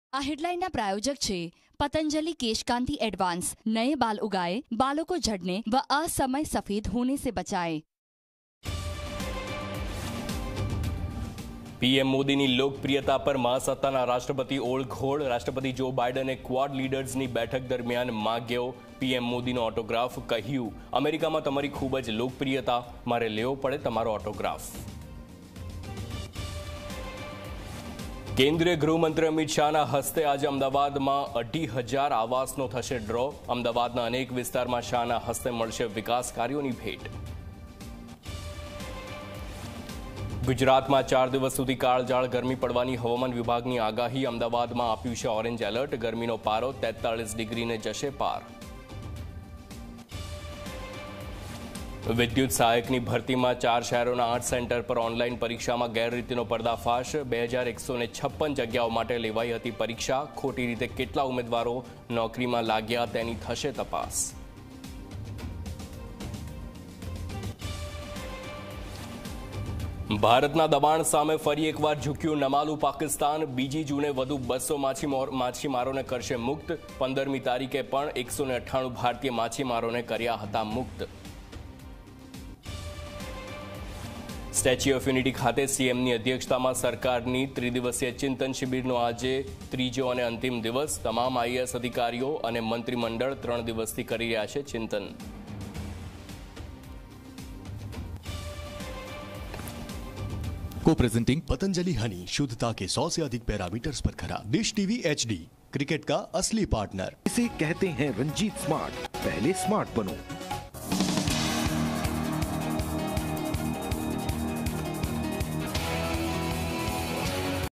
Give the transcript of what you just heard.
આ હેડલાઇનના પ્રાયોજક છે पतंजलि केशकांति एडवांस। नए बाल उगाए, बालों को झड़ने व असमय सफेद होने से बचाए। पीएम मोदीની લોકપ્રિયતા પર મહાસત્તાના રાષ્ટ્રપતિ ઓળઘોળ। રાષ્ટ્રપતિ જો બાઇડને ક્વાડ લીડર્સની બેઠક દરમિયાન માંગ્યો પીએમ મોદીનો ઓટોગ્રાફ। કહ્યું, અમેરિકામાં તમારી ખૂબ જ લોકપ્રિયતા, મારે લેવો પડે તમારો ઓટોગ્રાફ। કેન્દ્રીય ગૃહમંત્રી અમિત શાહના હસ્તે આજે અમદાવાદમાં 2,500 આવાસનો થશે ડ્રો। અમદાવાદના અનેક વિસ્તારમાં શાહના હસ્તે મળશે વિકાસ કાર્યોની ભેટ। ગુજરાતમાં 4 દિવસ સુધી કાળઝાળ ગરમી પડવાની હવામાન વિભાગની આગાહી। અમદાવાદમાં આપ્યું છે ઓરેન્જ એલર્ટ। ગરમીનો પારો 43 ડિગ્રીને જશે પાર। વિદ્યુત સહાયકની ભરતીમાં 4 શહેરોના 8 સેન્ટર પર ઓનલાઈન પરીક્ષામાં ગેરરીતિનો પર્દાફાશ। 2156 જગ્યાઓ માટે લેવાઈ હતી પરીક્ષા। ખોટી રીતે કેટલા ઉમેદવારો નોકરીમાં લાગ્યા તેની થશે તપાસ। ભારતના દબાણ સામે ફરી એકવાર ઝૂક્યું નમાલું પાકિસ્તાન। 2 જૂને વધુ 200 માછીમારોને કરશે મુક્ત। 15મી તારીખે પણ 198 ભારતીય માછીમારોને કર્યા હતા મુક્ત। સ્ટેચ્યુ ઓફ યુનિટી ખાતે સીએમની અધ્યક્ષતામાં સરકારની ત્રિદિવસીય ચિંતન શિબિરનો આજે ત્રીજો અને અંતિમ દિવસ। તમામ આઈએએસ અધિકારીઓ અને મંત્રીમંડળ 3 દિવસથી કરી રહ્યા છે ચિંતન। को-प्रेजेंटिंग पतंजलि हनी, शुद्धता के 100 से अधिक पैरामीटर्स पर खरा। डिश टीवी HD, क्रिकेट का असली पार्टनर। इसे कहते हैं रंजीत स्मार्ट। पहले स्मार्ट बनो।